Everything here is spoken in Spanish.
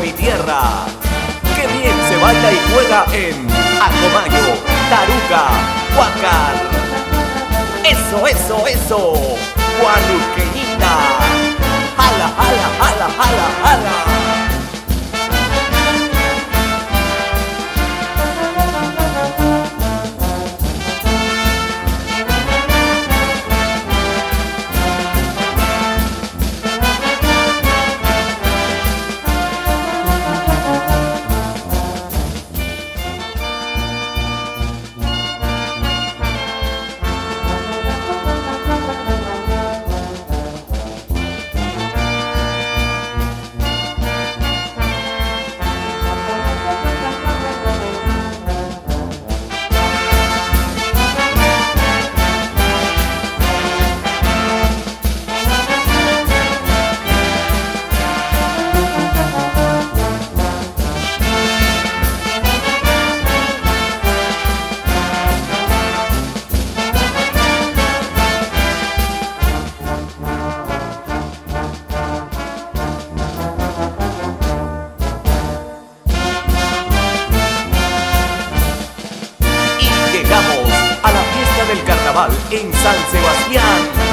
mi tierra. ¡Qué bien se baila y juega en Acomayo, Taruca, Huácar! ¡Eso, eso, eso! ¡Guanuqueñita! ¡Jala, jala, jala, jala, jala! En San Sebastián.